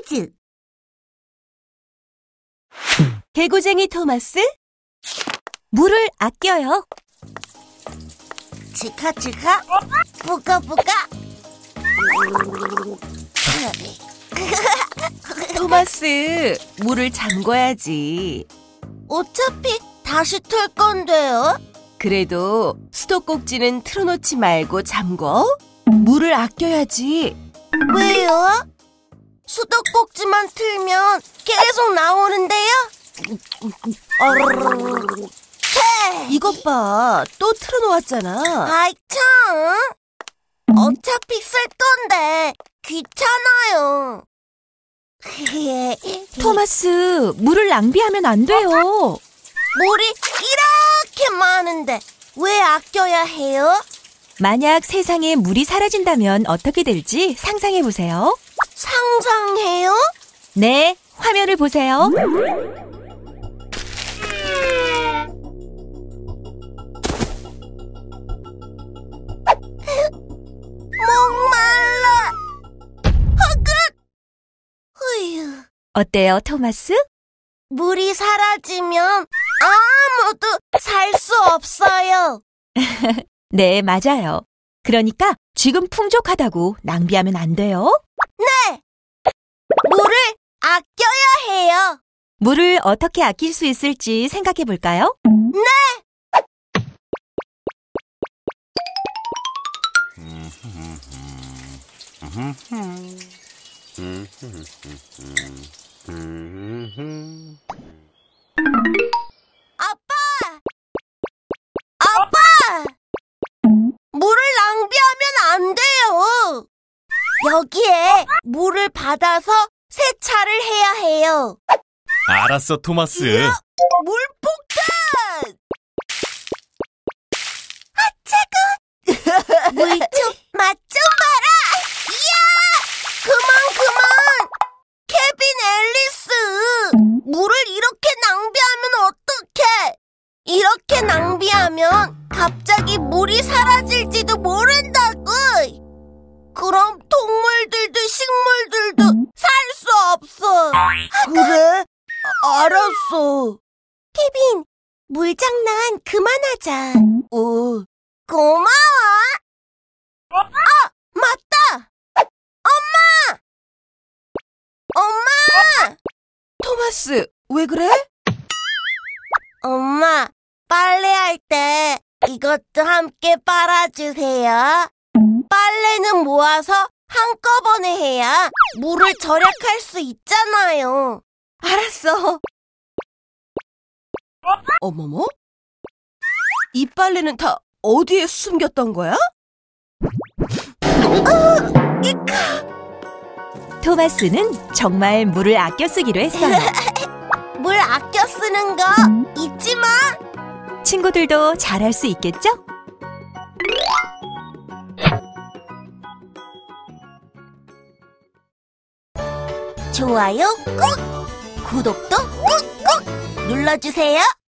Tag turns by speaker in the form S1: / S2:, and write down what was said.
S1: 퀴즈. 개구쟁이 토마스, 물을 아껴요.
S2: 치카치카, 부까부까.
S1: 토마스, 물을 잠궈야지.
S2: 어차피 다시 틀 건데요?
S1: 그래도 수도꼭지는 틀어놓지 말고 잠궈. 물을 아껴야지.
S2: 왜요? 수도꼭지만 틀면 계속 나오는데요?
S1: 이것 봐, 또 틀어놓았잖아.
S2: 아이 참, 어차피 쓸 건데 귀찮아요.
S1: 토마스, 물을 낭비하면 안 돼요.
S2: 물이 이렇게 많은데 왜 아껴야 해요?
S1: 만약 세상에 물이 사라진다면 어떻게 될지 상상해보세요.
S2: 상상해요?
S1: 네, 화면을 보세요.
S2: 목말라. 허긋. 휴.
S1: 어때요, 토마스?
S2: 물이 사라지면 아무도 살 수 없어요.
S1: 네, 맞아요. 그러니까 지금 풍족하다고 낭비하면 안 돼요.
S2: 네! 물을 아껴야 해요.
S1: 물을 어떻게 아낄 수 있을지 생각해 볼까요?
S2: 네! 아빠! 아빠! 물을 낭비하면 안 돼요. 여기에 물을 받아서 세차를 해야 해요.
S3: 알았어, 토마스.
S2: 물폭탄! 아, 차가! 물 좀, 맛 좀 봐라! 이야! 그만! 케빈 앨리스! 물을 이렇게 낭비하면 어떡해! 이렇게 낭비하면 갑자기 물이 사라질지도 모른다고! 그럼 동물들도 식물들도 살 수 없어! 그래? 알았어. 케빈, 물 장난 그만하자. 고마워. 아, 맞다. 엄마!
S1: 토마스, 왜 그래?
S2: 엄마, 빨래할 때 이것도 함께 빨아주세요. 빨래는 모아서 한꺼번에 해야 물을 절약할 수 있잖아요.
S1: 알았어. 어머머? 이 빨래는 다 어디에 숨겼던 거야? 토마스는 정말 물을 아껴 쓰기로 했어요.
S2: 물 아껴 쓰는 거 잊지 마.
S1: 친구들도 잘할 수 있겠죠?
S2: 좋아요 꾹! 구독도 꾹꾹 눌러주세요.